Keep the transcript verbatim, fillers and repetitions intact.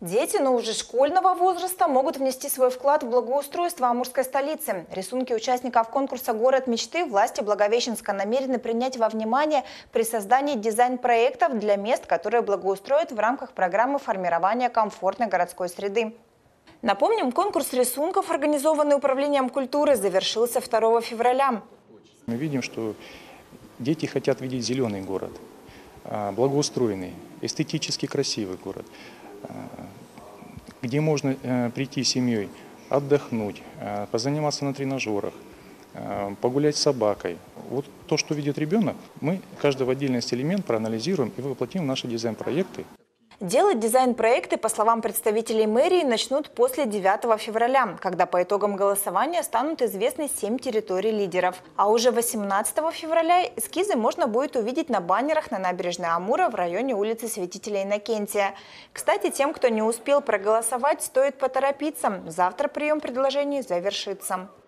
Дети, но уже школьного возраста, могут внести свой вклад в благоустройство Амурской столицы. Рисунки участников конкурса «Город мечты» власти Благовещенска намерены принять во внимание при создании дизайн-проектов для мест, которые благоустроят в рамках программы формирования комфортной городской среды. Напомним, конкурс рисунков, организованный Управлением культуры, завершился второго февраля. Мы видим, что дети хотят видеть зеленый город, благоустроенный, эстетически красивый город, где можно прийти с семьей, отдохнуть, позаниматься на тренажерах, погулять с собакой. Вот то, что видит ребенок, мы каждый в отдельности элемент проанализируем и воплотим в наши дизайн-проекты. Делать дизайн-проекты, по словам представителей мэрии, начнут после девятого февраля, когда по итогам голосования станут известны семь территорий лидеров. А уже восемнадцатого февраля эскизы можно будет увидеть на баннерах на набережной Амура в районе улицы Святителя Иннокентия. Кстати, тем, кто не успел проголосовать, стоит поторопиться. Завтра прием предложений завершится.